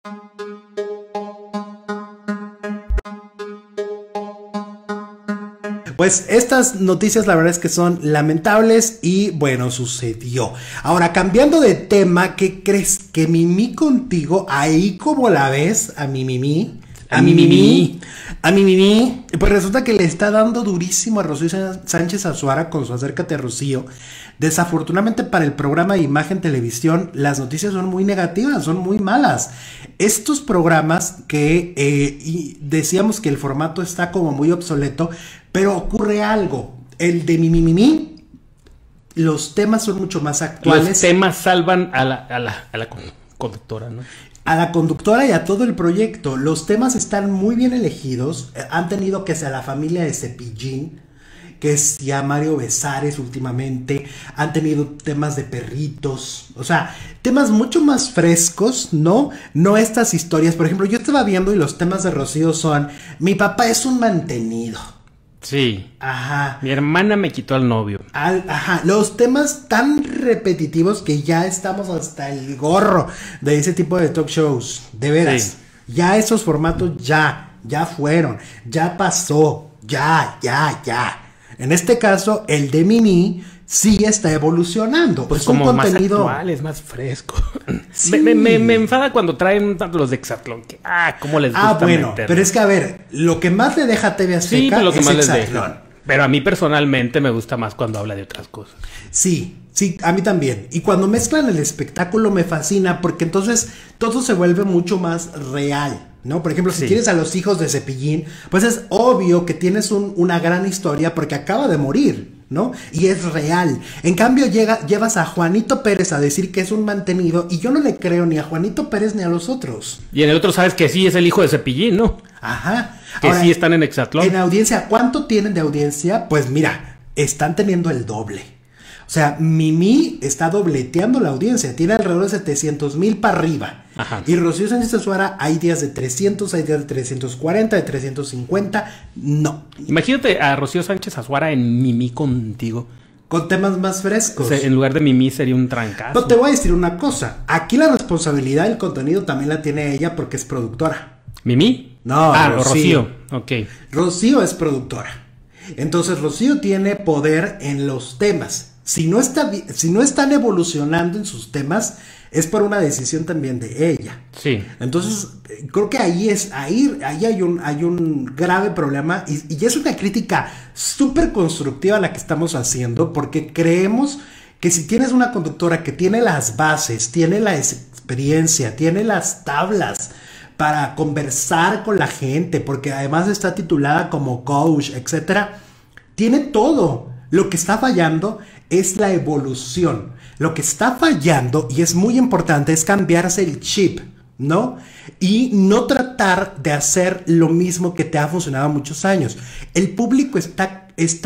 Pues estas noticias la verdad es que son lamentables y bueno, sucedió. Ahora, cambiando de tema, ¿qué crees? Que Mimi Contigo, ahí como la ves, a mi Mimi, pues resulta que le está dando durísimo a Rocío Sánchez Azuara con su Acércate, Rocío. Desafortunadamente para el programa de Imagen Televisión, las noticias son muy negativas, son muy malas. Estos programas que decíamos que el formato está como muy obsoleto, pero ocurre algo. El de Mimi, los temas son mucho más actuales. Los temas salvan a la conductora, ¿no? A la conductora y a todo el proyecto. Los temas están muy bien elegidos. Han tenido que ser la familia de Cepillín, que es ya Mario Besares últimamente. Han tenido temas de perritos. O sea, temas mucho más frescos, ¿no? No estas historias. Por ejemplo, yo estaba viendo y los temas de Rocío son: mi papá es un mantenido. Sí. Ajá. Mi hermana me quitó al novio. Ajá. Los temas tan repetitivos que ya estamos hasta el gorro de ese tipo de talk shows. De veras. Sí. Ya esos formatos ya fueron. Ya pasó. Ya. En este caso, el de Mimi sí está evolucionando. Pues es como un contenido más actual, es más fresco. Sí. Me enfada cuando traen tanto los de Exatlón. ¿Cómo les gusta bueno, meterlo? pero es que a ver, lo que más le deja a TV Azteca sí, pero lo que es más les Exatlón. deja. Pero a mí personalmente me gusta más cuando habla de otras cosas. Sí, a mí también. Y cuando mezclan el espectáculo me fascina porque entonces todo se vuelve mucho más real, ¿no? Por ejemplo, si tienes a los hijos de Cepillín, pues es obvio que tienes una gran historia porque acaba de morir, ¿no? Y es real. En cambio llevas a Juanito Pérez a decir que es un mantenido y yo no le creo ni a Juanito Pérez ni a los otros. Y en el otro sabes que sí es el hijo de Cepillín, ¿no? Ajá. Que ahora, sí están en Exatlón. En audiencia, ¿cuánto tienen de audiencia? Pues mira, están teniendo el doble. O sea, Mimi está dobleteando la audiencia, tiene alrededor de 700,000 para arriba. Ajá. Y Rocío Sánchez Azuara, hay días de 300, hay días de 340, de 350, no. Imagínate a Rocío Sánchez Azuara en Mimi Contigo. Con temas más frescos. O sea, en lugar de Mimi sería un trancazo. Pero te voy a decir una cosa, aquí la responsabilidad del contenido también la tiene ella porque es productora. ¿Mimi? No, Rocío. Ok. Rocío es productora. Entonces Rocío tiene poder en los temas. Si no están evolucionando en sus temas, es por una decisión también de ella. Sí. Entonces, creo que ahí hay un grave problema y es una crítica súper constructiva la que estamos haciendo, porque creemos que si tienes una conductora que tiene las bases, tiene la experiencia, tiene las tablas para conversar con la gente, porque además está titulada como coach, etcétera, tiene todo. Lo que está fallando es la evolución. Lo que está fallando, y es muy importante, es cambiarse el chip, ¿no? Y no tratar de hacer lo mismo que te ha funcionado muchos años. El público está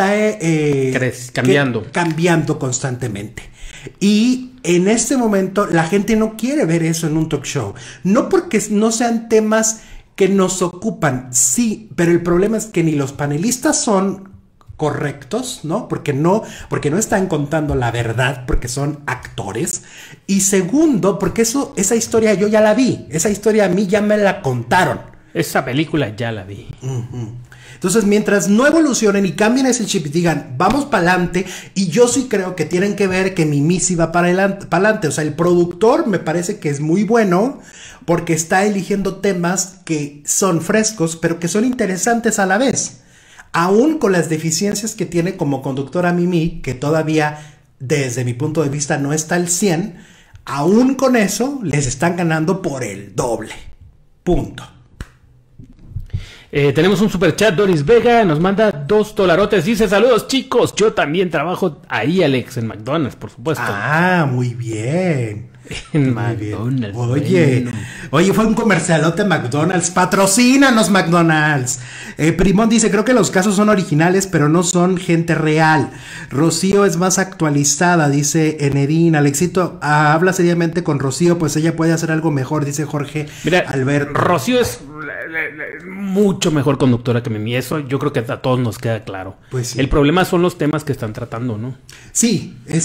cambiando constantemente. Y en este momento la gente no quiere ver eso en un talk show. No porque no sean temas que nos ocupan, sí, pero el problema es que ni los panelistas son correctos, ¿no? Porque no están contando la verdad, porque son actores. Y segundo, porque esa historia yo ya la vi. Esa historia a mí ya me la contaron. Esa película ya la vi. Entonces, mientras no evolucionen y cambien ese chip y digan, vamos para adelante, y yo sí creo que tienen que ver que Mimi sí va para adelante. O sea, el productor me parece que es muy bueno porque está eligiendo temas que son frescos, pero que son interesantes a la vez. Aún con las deficiencias que tiene como conductora Mimi, que todavía desde mi punto de vista no está al 100, aún con eso les están ganando por el doble. Punto. Tenemos un superchat. Doris Vega nos manda $2. Dice: saludos, chicos, yo también trabajo ahí, Alex, en McDonald's, por supuesto. Muy bien. En McDonald's. Oye, fue un comercialote McDonald's. Patrocínanos, McDonald's. Primón dice: creo que los casos son originales, pero no son gente real. Rocío es más actualizada, dice Enedín. Alexito, habla seriamente con Rocío, pues ella puede hacer algo mejor, dice Jorge. Mira, Alberto. Rocío es mucho mejor conductora que Mimi. Eso yo creo que a todos nos queda claro. Pues sí. El problema son los temas que están tratando, ¿no? Sí, eso.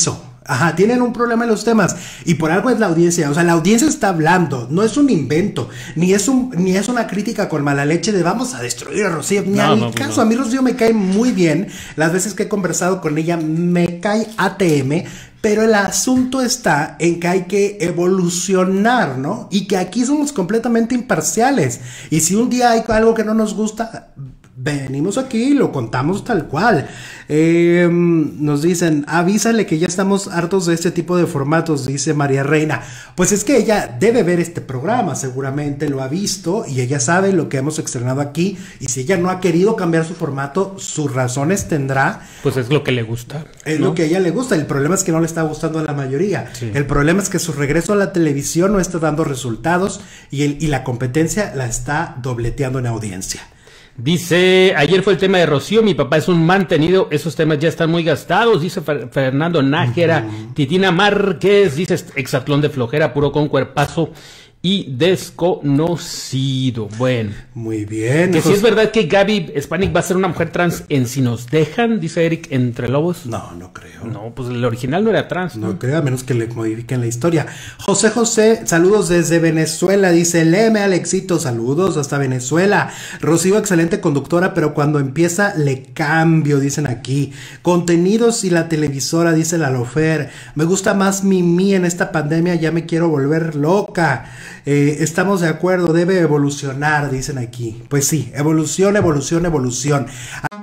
Ajá, tienen un problema en los temas y por algo es la audiencia, o sea, la audiencia está hablando, no es un invento, ni es una crítica con mala leche de vamos a destruir a Rocío, ni al caso, a mí Rocío me cae muy bien, las veces que he conversado con ella me cae ATM, pero el asunto está en que hay que evolucionar, ¿no? Y que aquí somos completamente imparciales, y si un día hay algo que no nos gusta, venimos aquí y lo contamos tal cual. Nos dicen, avísale que ya estamos hartos de este tipo de formatos, dice María Reina. Pues es que ella debe ver este programa, seguramente lo ha visto y ella sabe lo que hemos estrenado aquí. Y si ella no ha querido cambiar su formato, sus razones tendrá. Pues es lo que le gusta. Es lo que a ella le gusta. El problema es que no le está gustando a la mayoría. Sí. El problema es que su regreso a la televisión no está dando resultados y la competencia la está dobleteando en audiencia. Dice, ayer fue el tema de Rocío, mi papá es un mantenido, esos temas ya están muy gastados, dice Fernando Nájera. Titina Márquez, dice Exatlón de flojera, puro con cuerpazo y desconocido. Bueno, muy bien. Que si es verdad que Gaby Spanik va a ser una mujer trans en Si Nos Dejan, dice Eric Entre Lobos. No, no creo. No, pues el original no era trans. No creo, a menos que le modifiquen la historia. José, saludos desde Venezuela, dice, léeme Alexito, saludos hasta Venezuela. Rocío, excelente conductora, pero cuando empieza le cambio, dicen aquí. Contenidos y la televisora, dice la Lofer. Me gusta más Mimi en esta pandemia, ya me quiero volver loca. Estamos de acuerdo, debe evolucionar, dicen aquí. Pues sí, evolución.